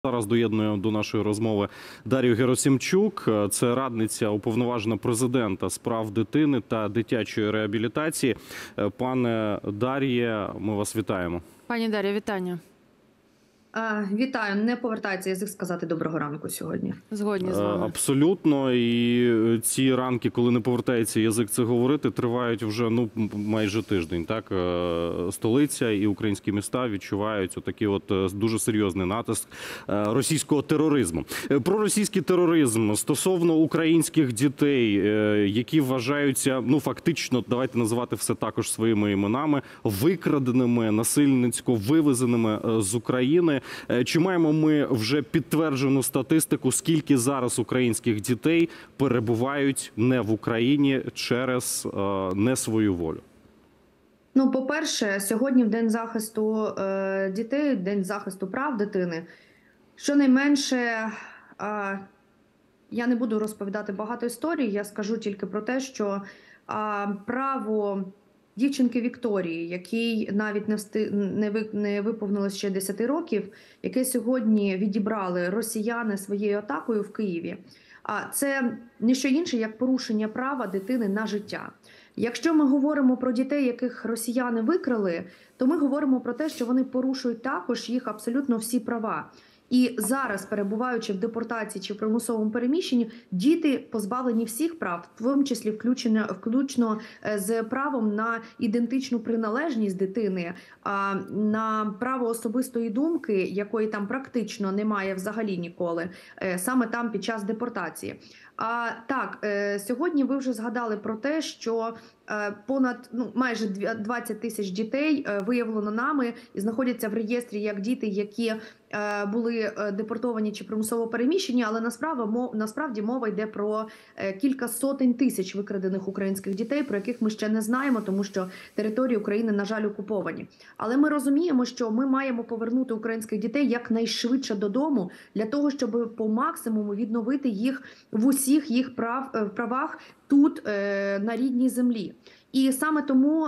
Зараз доєднує до нашої розмови Дар'ю Герасимчук. Це радниця уповноважена президента з прав дитини та дитячої реабілітації. Пане Дар'є, ми вас вітаємо. Пані Дар'я, вітання. Вітаю. Не повертається язик сказати доброго ранку сьогодні. Згодні з вами. Абсолютно. І ці ранки, коли не повертається язик це говорити, тривають вже майже тиждень. Так? Столиця і українські міста відчувають отакий дуже серйозний натиск російського тероризму. Про російський тероризм стосовно українських дітей, які вважаються, фактично, давайте називати все також своїми іменами, викраденими, насильницько вивезеними з України. Чи маємо ми вже підтверджену статистику, скільки зараз українських дітей перебувають не в Україні через не свою волю? По-перше, сьогодні в День захисту дітей, День захисту прав дитини. Щонайменше, я не буду розповідати багато історій, я скажу тільки про те, що право дівчинки Вікторії, якій навіть не виповнилось ще 10 років, яке сьогодні відібрали росіяни своєю атакою в Києві, це не що інше, як порушення права дитини на життя. Якщо ми говоримо про дітей, яких росіяни викрали, то ми говоримо про те, що вони порушують також їх абсолютно всі права. І зараз, перебуваючи в депортації чи в примусовому переміщенні, діти позбавлені всіх прав, в тому числі включно з правом на ідентичну приналежність дитини, на право особистої думки, якої там практично немає взагалі ніколи, саме там під час депортації. Так, сьогодні ви вже згадали про те, що майже 20 тисяч дітей виявлено нами і знаходяться в реєстрі як діти, які були депортовані чи примусово переміщені, але насправді мова йде про кілька сотень тисяч викрадених українських дітей, про яких ми ще не знаємо, тому що території України, на жаль, окуповані. Але ми розуміємо, що ми маємо повернути українських дітей якнайшвидше додому, для того, щоб по максимуму відновити їх в усіх їх правах тут, на рідній землі. І саме тому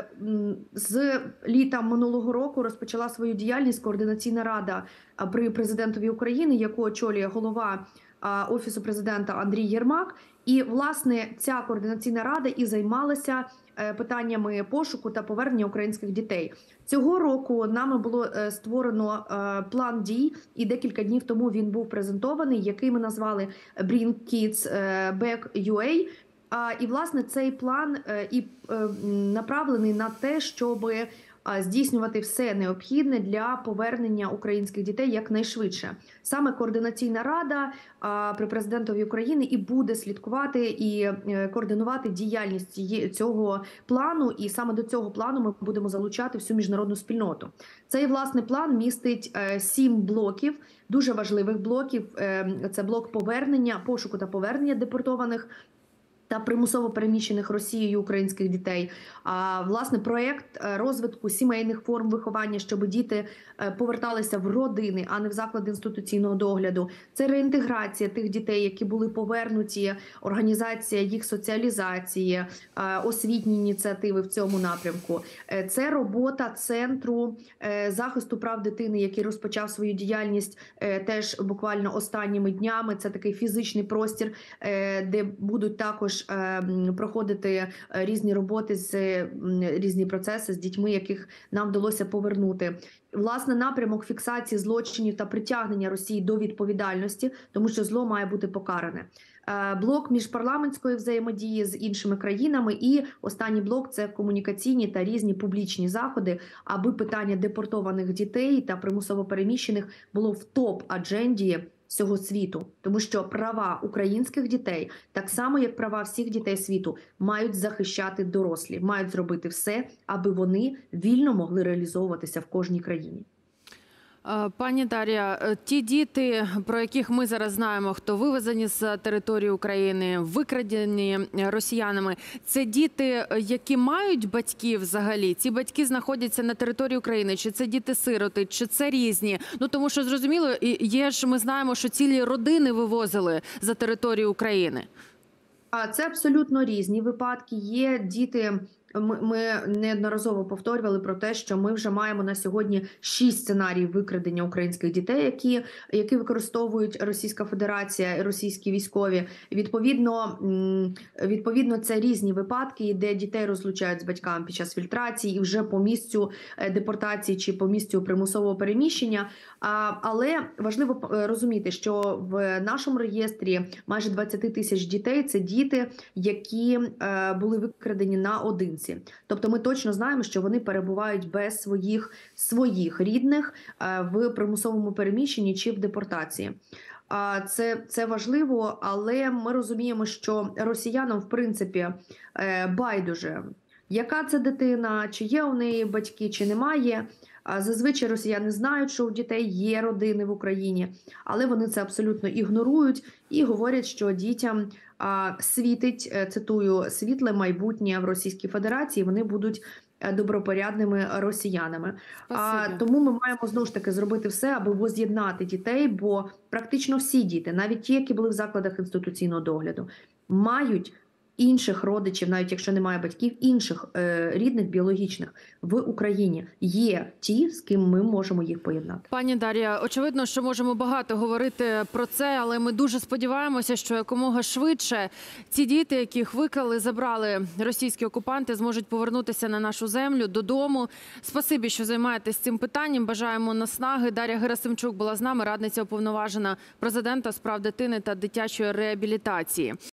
з літа минулого року розпочала свою діяльність Координаційна рада при президентові України, яку очолює голова Офісу президента Андрій Єрмак. І, власне, ця Координаційна рада і займалася питаннями пошуку та повернення українських дітей. Цього року нами було створено план дій, і декілька днів тому він був презентований, який ми назвали «Bring Kids Back UA». І, власне, цей план і направлений на те, щоб здійснювати все необхідне для повернення українських дітей якнайшвидше. Саме Координаційна рада при президентові України і буде слідкувати і координувати діяльність цього плану, і саме до цього плану ми будемо залучати всю міжнародну спільноту. Цей, власне, план містить 7 блоків, дуже важливих блоків. Це блок повернення, пошуку та повернення депортованих та примусово переміщених Росією українських дітей. Власне, проєкт розвитку сімейних форм виховання, щоб діти поверталися в родини, а не в заклади інституційного догляду. Це реінтеграція тих дітей, які були повернуті, організація їх соціалізації, освітні ініціативи в цьому напрямку. Це робота Центру захисту прав дитини, який розпочав свою діяльність теж буквально останніми днями. Це такий фізичний простір, де будуть також проходити різні роботи, різні процеси з дітьми, яких нам вдалося повернути. Власне, напрямок фіксації злочинів та притягнення Росії до відповідальності, тому що зло має бути покаране. Блок міжпарламентської взаємодії з іншими країнами і останній блок – це комунікаційні та різні публічні заходи, аби питання депортованих дітей та примусово переміщених було в топ-адженді всього світу. Тому що права українських дітей, так само як права всіх дітей світу, мають захищати дорослі, мають зробити все, аби вони вільно могли реалізовуватися в кожній країні. Пані Дар'я, ті діти, про яких ми зараз знаємо, хто вивезені з території України, викрадені росіянами, це діти, які мають батьків взагалі? Ці батьки знаходяться на території України? Чи це діти-сироти, чи це різні? Тому що, зрозуміло, ми знаємо, що цілі родини вивозили за територію України. Це абсолютно різні випадки. Є діти ми неодноразово повторювали про те, що ми вже маємо на сьогодні 6 сценаріїв викрадення українських дітей, які використовують Російська Федерація і російські військові. Відповідно, це різні випадки, де дітей розлучають з батьками під час фільтрації і вже по місцю депортації чи по місцю примусового переміщення. Але важливо розуміти, що в нашому реєстрі майже 20 тисяч дітей – це діти, які були викрадені наодинці. Тобто ми точно знаємо, що вони перебувають без своїх рідних в примусовому переміщенні чи в депортації. Це важливо, але ми розуміємо, що росіянам, в принципі, байдуже, яка це дитина, чи є у неї батьки, чи немає. Зазвичай росіяни знають, що у дітей є родини в Україні, але вони це абсолютно ігнорують і говорять, що дітям світить, цитую, світле майбутнє в Російській Федерації, вони будуть добропорядними росіянами. Тому ми маємо знову ж таки зробити все, аби воз'єднати дітей, бо практично всі діти, навіть ті, які були в закладах інституційного догляду, мають інших родичів, навіть якщо немає батьків, інших рідних біологічних в Україні. Є ті, з ким ми можемо їх поєднати. Пані Дар'я, очевидно, що можемо багато говорити про це, але ми дуже сподіваємося, що якомога швидше ці діти, яких викрали, забрали російські окупанти, зможуть повернутися на нашу землю, додому. Спасибі, що займаєтесь цим питанням. Бажаємо наснаги. Дар'я Герасимчук була з нами, радниця уповноважена президента з прав дитини та дитячої реабілітації.